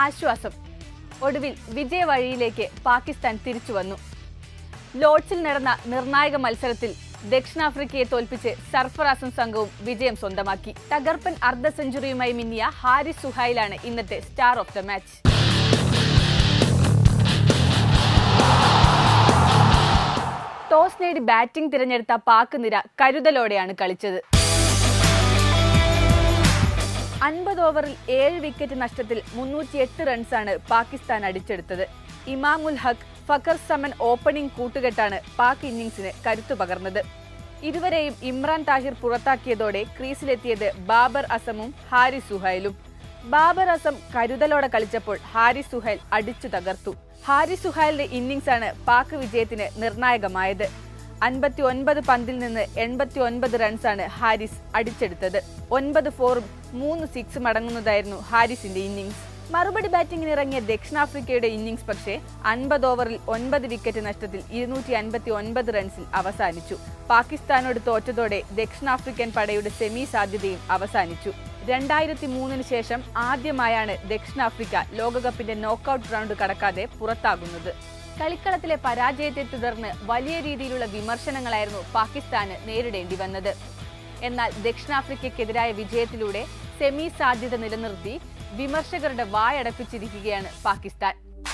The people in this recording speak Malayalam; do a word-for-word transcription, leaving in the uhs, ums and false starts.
ആശ്വാസം. ഒടുവിൽ വിജയവഴിയിലേക്ക് പാകിസ്ഥാൻ തിരിച്ചുവന്നു. ലോർഡ്സിൽ നടന്ന നിർണായക മത്സരത്തിൽ ദക്ഷിണാഫ്രിക്കയെ തോൽപ്പിച്ച് സർഫറാസും സംഘവും വിജയം സ്വന്തമാക്കി. തകർപ്പൻ അർദ്ധ സെഞ്ചുറിയുമായി മിന്നിയ ഹാരിസ് സുഹൈലാണ് ഇന്നത്തെ star of the match. Toss നേടി ബാറ്റിംഗ് തിരഞ്ഞെടുത്ത പാക് നിര കരുതലോടെയാണ് കളിച്ചത്. അൻപത് ഓവറിൽ ഏഴ് വിക്കറ്റ് നഷ്ടത്തിൽ മുന്നൂറ്റിയെട്ട് റൺസാണ് പാകിസ്ഥാൻ അടിച്ചെടുത്തത്. ഇമാമുൽ ഹഖ്, ഫഖർ സമൻ ഓപ്പണിംഗ് കൂട്ടുകെട്ടാണ് പാക് ഇന്നിംഗ്സിന് കരുത്തു പകർന്നത്. ഇരുവരെയും ഇമ്രാൻ താഹിർ പുറത്താക്കിയതോടെ ക്രീസിലെത്തിയത് ബാബർ അസമും ഹാരിസ് സുഹൈലും. ബാബർ അസം കരുതലോടെ കളിച്ചപ്പോൾ ഹാരിസ് സുഹൈൽ അടിച്ചു തകർത്തു. ഹാരിസ് സുഹൈലിന്റെ ഇന്നിംഗ്സാണ് പാക് വിജയത്തിന് നിർണായകമായത്. അൻപത്തി ഒൻപത് പന്തിൽ നിന്ന് എൺപത്തി ഒൻപത് റൺസാണ് ഹാരിസ് അടിച്ചെടുത്തത്. ഒൻപത് ഫോറും മൂന്ന് സിക്സും അടങ്ങുന്നതായിരുന്നു ഹാരിസിന്റെ ഇന്നിംഗ്സ്. മറുപടി ബാറ്റിംഗിനിറങ്ങിയ ദക്ഷിണാഫ്രിക്കയുടെ ഇന്നിംഗ്സ് പക്ഷേ അൻപത് ഓവറിൽ ഒൻപത് വിക്കറ്റ് നഷ്ടത്തിൽ ഇരുന്നൂറ്റി അൻപത്തി ഒൻപത് റൺസിൽ അവസാനിച്ചു. പാകിസ്ഥാനോട് തോറ്റതോടെ ദക്ഷിണാഫ്രിക്കൻ പടയുടെ സെമി സാധ്യതയും അവസാനിച്ചു. രണ്ടായിരത്തി മൂന്നിന് ശേഷം ആദ്യമായാണ് ദക്ഷിണാഫ്രിക്ക ലോകകപ്പിന്റെ നോക്കൌട്ട് റൗണ്ട് കടക്കാതെ പുറത്താകുന്നത്. കളിക്കളത്തിലെ പരാജയത്തെ തുടർന്ന് വലിയ രീതിയിലുള്ള വിമർശനങ്ങളായിരുന്നു പാകിസ്ഥാന് നേരിടേണ്ടി വന്നത്. എന്നാൽ ദക്ഷിണാഫ്രിക്കയ്ക്കെതിരായ വിജയത്തിലൂടെ സെമി സാധ്യത നിലനിർത്തി വിമർശകരുടെ വായടപ്പിച്ചിരിക്കുകയാണ് പാകിസ്ഥാൻ.